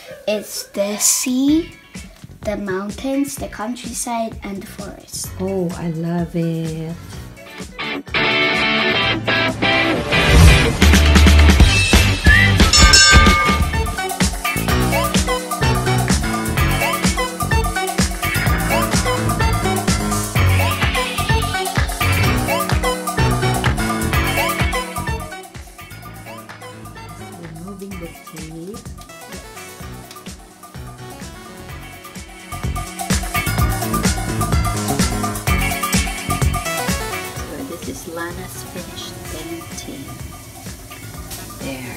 It's the sea, the mountains, the countryside, and the forest. Oh, I love it. Removing the tape. So this is Lanna's finished painting. There.